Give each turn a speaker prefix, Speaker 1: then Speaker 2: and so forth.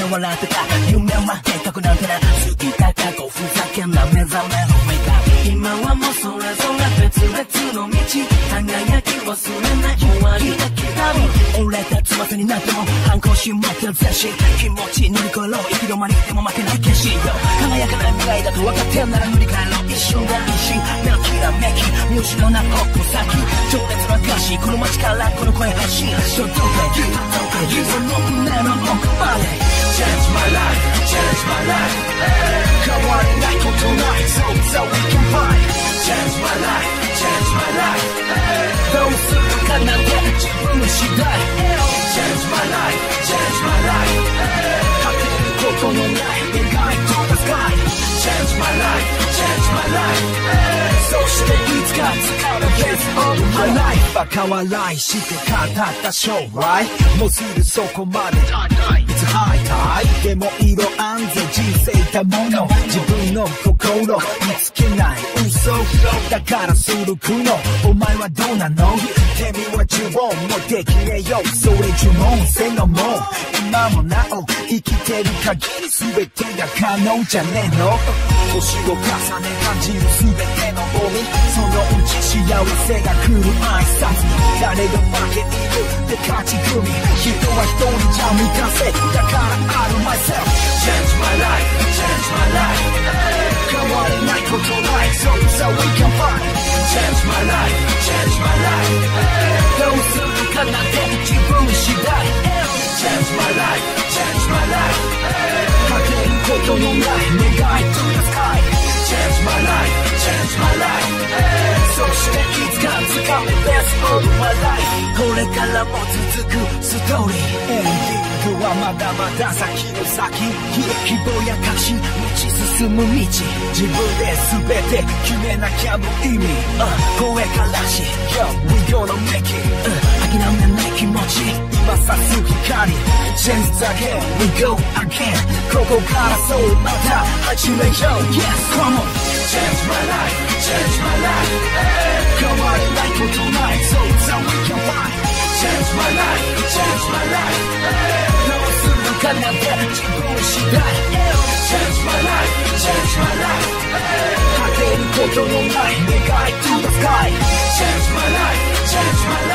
Speaker 1: 笑ってた夢は計画なんてな過ぎた過去ふざけんな目覚めろ Wake up 今はもうそれぞれ別々の道輝き忘れない終わりだけ旅俺たちませになっても反抗し持ってる全身気持ち乗り越えろ行き止まりでも負けない決心よ輝かない未来だと分かってんなら塗り替えろ一瞬が一瞬目のきらめき見失うな矛先情熱の証この街からこの声発信届けyou その胸の奥まで Change my life Change my life 変われないことない So we can fight Change my life Change my life どうするかなんて自分次第 Change my life Change my life 果てることのない願い to the sky Change my life Change my life そしていつか使う Best of my life バカ笑いして語った将来もうすぐそこまで It's high tide でも色安全人生たもの自分の心見つけない嘘だからするくのお前はどうなのてみは呪文もできねえよそれ呪文せのも今もなお生きてる限り全てが可能じゃねえの年を重ね感じる全てのゴミそのうち幸せが来る挨拶誰が負けてるって勝ち組人は一人じゃ満たせだからある myself Change my life Change my life 変われないことない So we can fight Change my life Change my life どうするかなんて自分次第 Change my life Change my life 果てることのない願い to the sky Change my life Change my life そしていつか掴む Best of my life これからも続くストーリーエンディングはまだまだ先の先希望や確信道進む道自分で全て決めなきゃ無意味これからし Yo we gonna make it 諦めない気持ち今さす光 Change again we go again ここからそうまた始めよう Yes come on Change my life Change my life 変われないことない So we can fight Change my life Change my life どうするかなんて自分次第 Change my life Change my life 果てることのない願い to the sky Change my life Change my life